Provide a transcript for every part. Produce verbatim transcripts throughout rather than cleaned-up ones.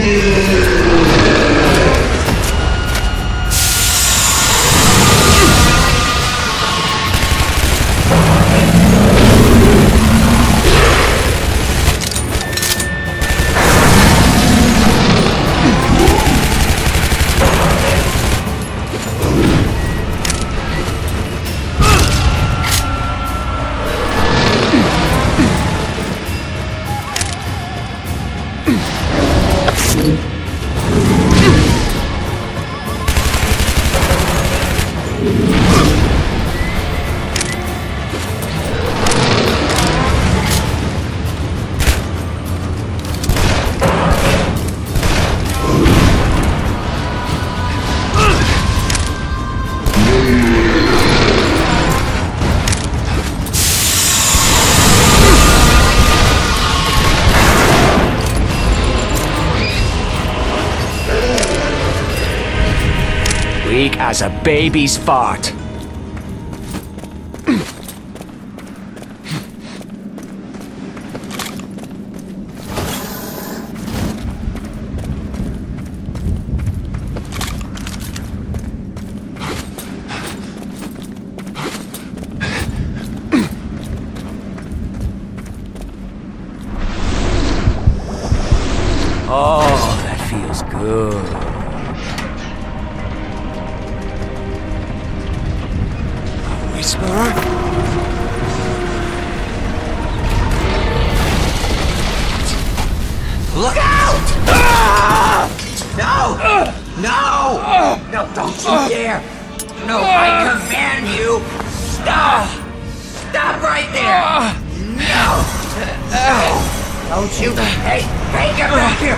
Weak as a baby's fart. Oh, that feels good. Whisperer? Look out! Ah! No! No! No, don't you dare! No, I command you! Stop! Stop right there! No! No! Don't you! Hey! Hey, get back here!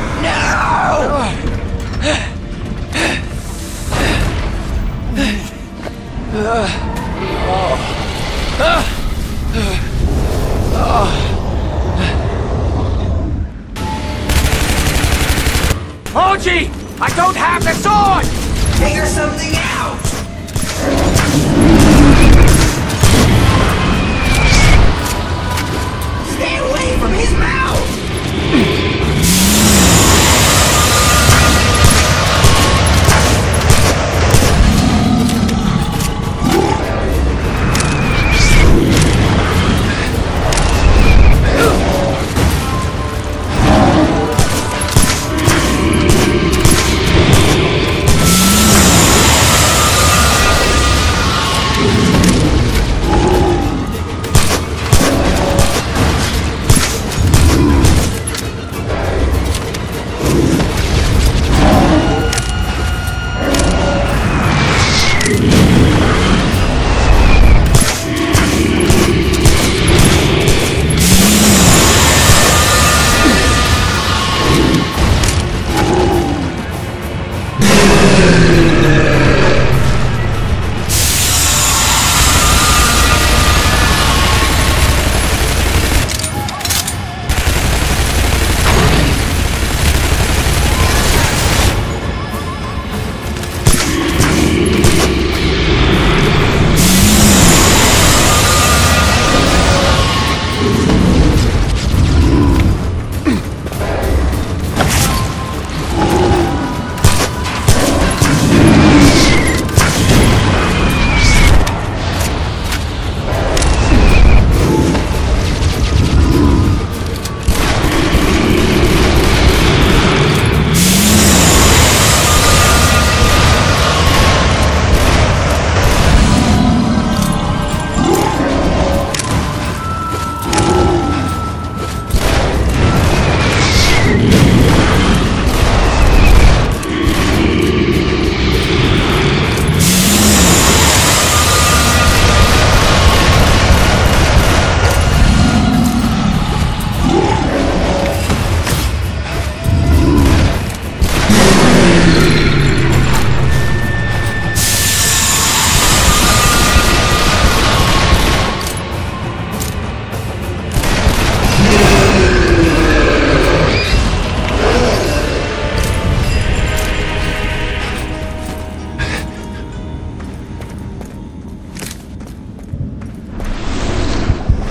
Oji! I don't have the sword! Figure something out! Stay away from his mouth!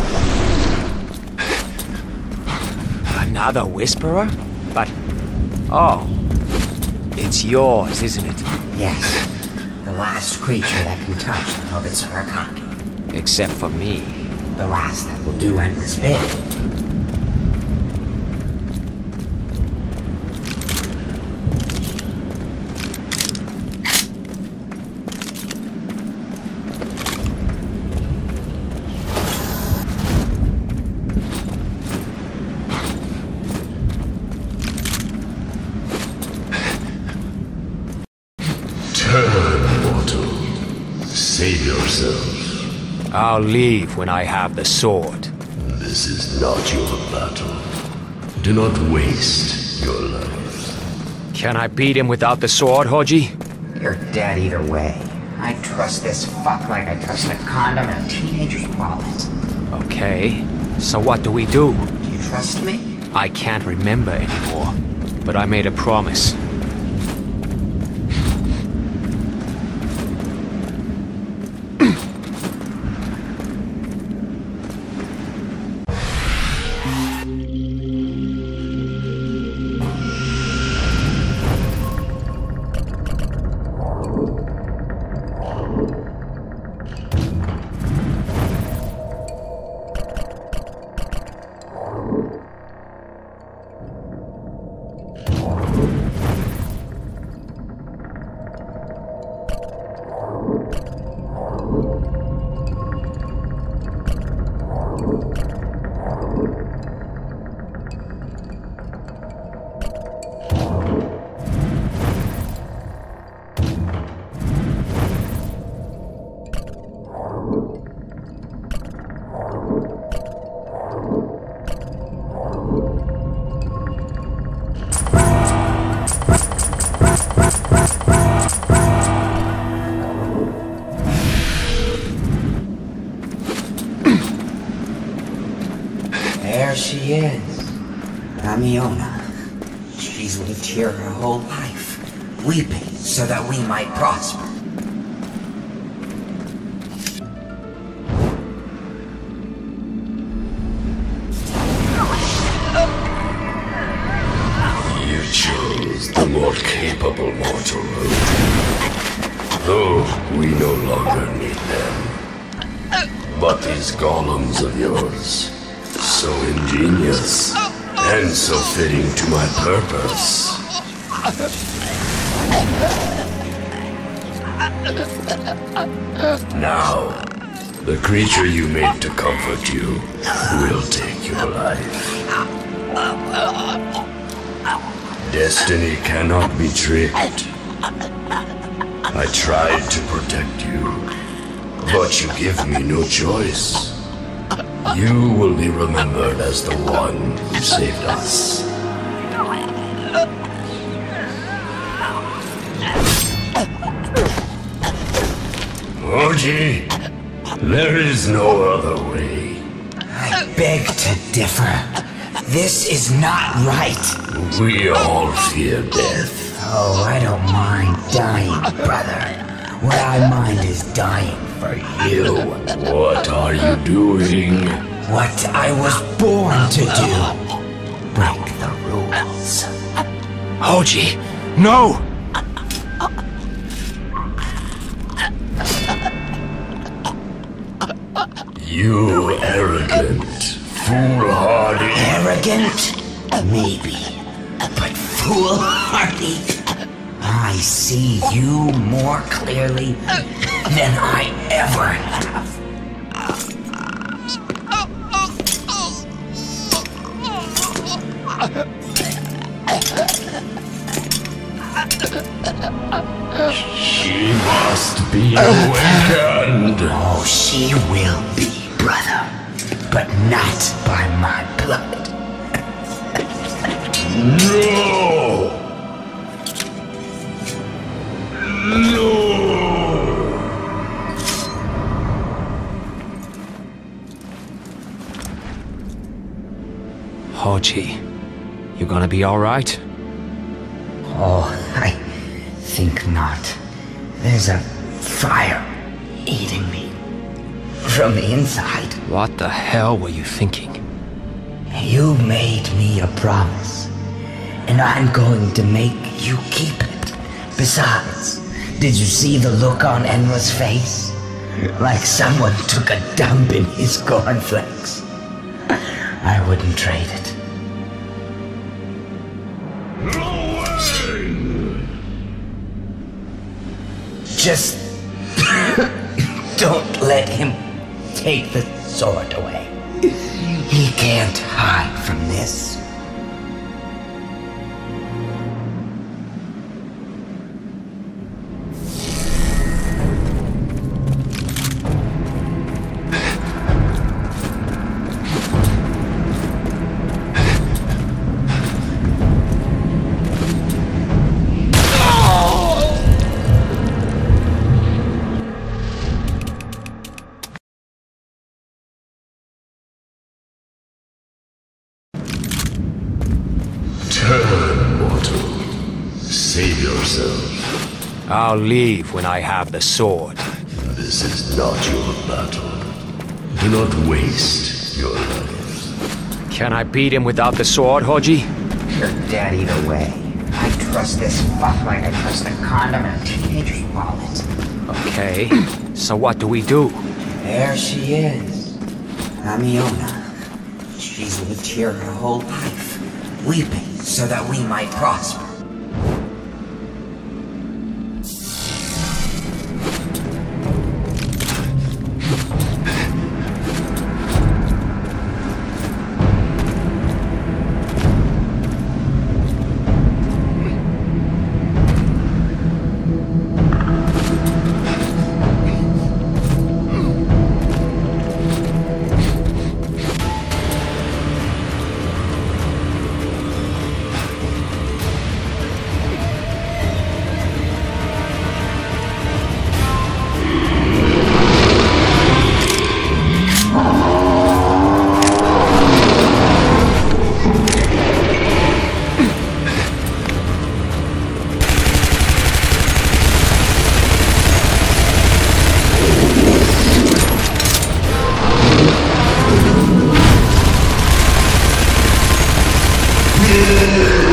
Another Whisperer? But Oh. It's yours, isn't it? Yes. The last creature that can touch the Hobbit's Arakaki. Except for me. The last that will do endless bid. Save yourself. I'll leave when I have the sword. This is not your battle. Do not waste your life. Can I beat him without the sword, Hoji? You're dead either way. I trust this fuck like I trust a condom in a teenager's wallet. Okay. So what do we do? Do you trust me? I can't remember anymore. But I made a promise. There she is. Amiona. She's lived here her whole life, weeping so that we might prosper. You chose the more capable mortal road. Though we no longer need them. But these golems of yours, so ingenious, and so fitting to my purpose. Now, the creature you made to comfort you will take your life. Destiny cannot be tricked. I tried to protect you, but you give me no choice. You will be remembered as the one who saved us. Hoji, there is no other way. I beg to differ. This is not right. We all fear death. Oh, I don't mind dying, brother. What I mind is dying for you. What are you doing? What I was born to do. Break the rules. Hoji, no! You arrogant, foolhardy. Arrogant? Maybe. But foolhardy? I see you more clearly than I ever have. She must be awakened. Oh, she will be, brother. But not by my blood. No! No! Hoji, you gonna be alright? Oh, I think not. There's a fire eating me from the inside. What the hell were you thinking? You made me a promise, and I'm going to make you keep it. Besides, did you see the look on Enra's face? Like someone took a dump in his cornflakes. I wouldn't trade it. Just don't let him take the sword away. He can't hide from this. Turn, mortal. Save yourself. I'll leave when I have the sword. This is not your battle. Do not waste your life. Can I beat him without the sword, Hoji? You're dead either way. I trust this fuck like I trust a condom in a teenager's wallet. Okay, so what do we do? There she is. Amiona. She's lived here her whole life, weeping so that we might prosper. Yeah.